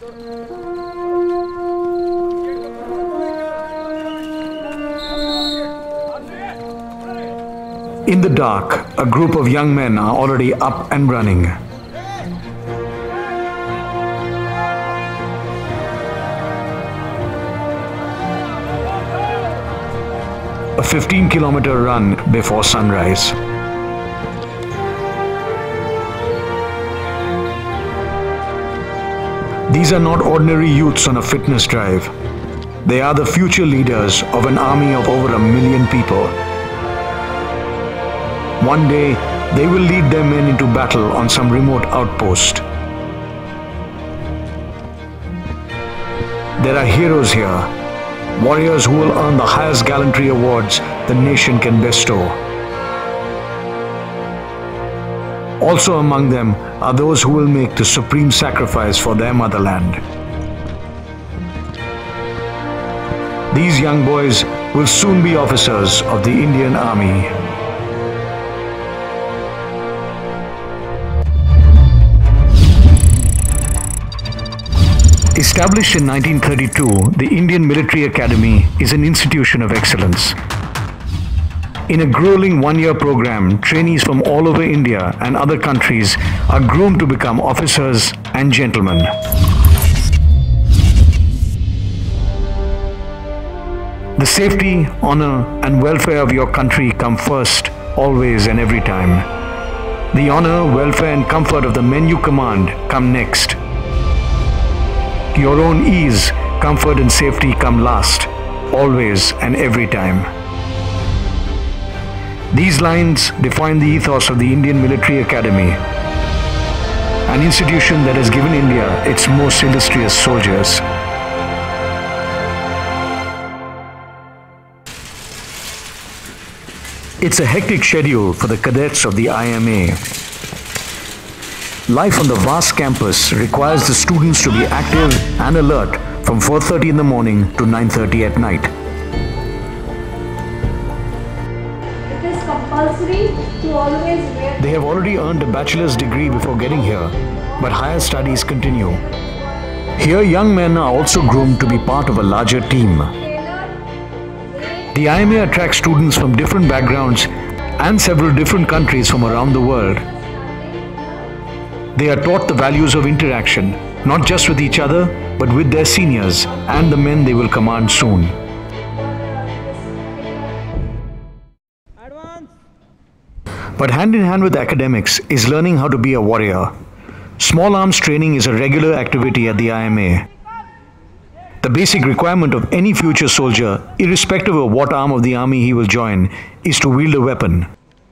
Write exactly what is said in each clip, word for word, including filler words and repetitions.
In the dark, a group of young men are already up and running. A fifteen kilometer run before sunrise. These are not ordinary youths on a fitness drive. They are the future leaders of an army of over a million people. One day, they will lead their men into battle on some remote outpost. There are heroes here, warriors who will earn the highest gallantry awards the nation can bestow. Also among them are those who will make the supreme sacrifice for their motherland. These young boys will soon be officers of the Indian Army. Established in nineteen thirty-two, the Indian Military Academy is an institution of excellence. In a grueling one-year program, trainees from all over India and other countries are groomed to become officers and gentlemen. The safety, honor, and welfare of your country come first, always and every time. The honor, welfare, and comfort of the men you command come next. Your own ease, comfort, and safety come last, always and every time. These lines define the ethos of the Indian Military Academy, an institution that has given India its most illustrious soldiers. It's a hectic schedule for the cadets of the I M A. Life on the vast campus requires the students to be active and alert from four thirty in the morning to nine thirty at night. It is compulsory to always wear. They have already earned a bachelor's degree before getting here, but higher studies continue. Here, young men are also groomed to be part of a larger team. The I M A attracts students from different backgrounds and several different countries from around the world. They are taught the values of interaction, not just with each other, but with their seniors and the men they will command soon. But hand in hand with academics is learning how to be a warrior. Small arms training is a regular activity at the I M A. The basic requirement of any future soldier, irrespective of what arm of the army he will join, is to wield a weapon.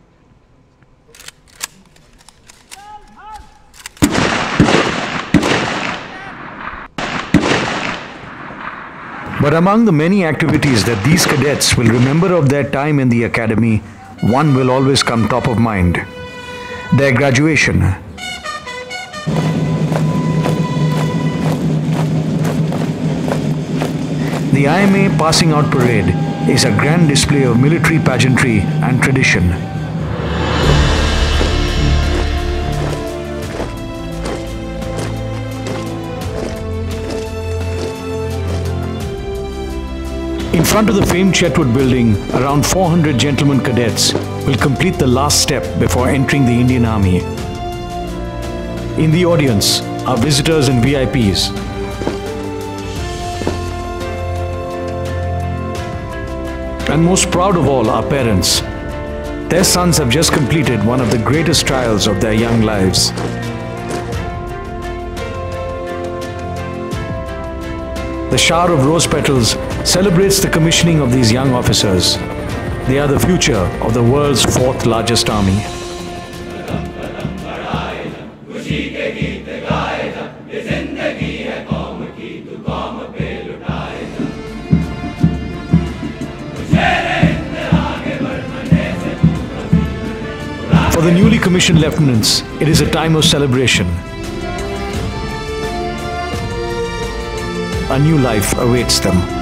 But among the many activities that these cadets will remember of their time in the academy, one will always come top of mind: their graduation. The I M A Passing Out Parade is a grand display of military pageantry and tradition. In front of the famed Chetwood building, around four hundred gentlemen cadets will complete the last step before entering the Indian Army. In the audience are visitors and V I Ps. And most proud of all are parents. Their sons have just completed one of the greatest trials of their young lives. The shower of rose petals celebrates the commissioning of these young officers. They are the future of the world's fourth largest army. For the newly commissioned lieutenants, it is a time of celebration. A new life awaits them.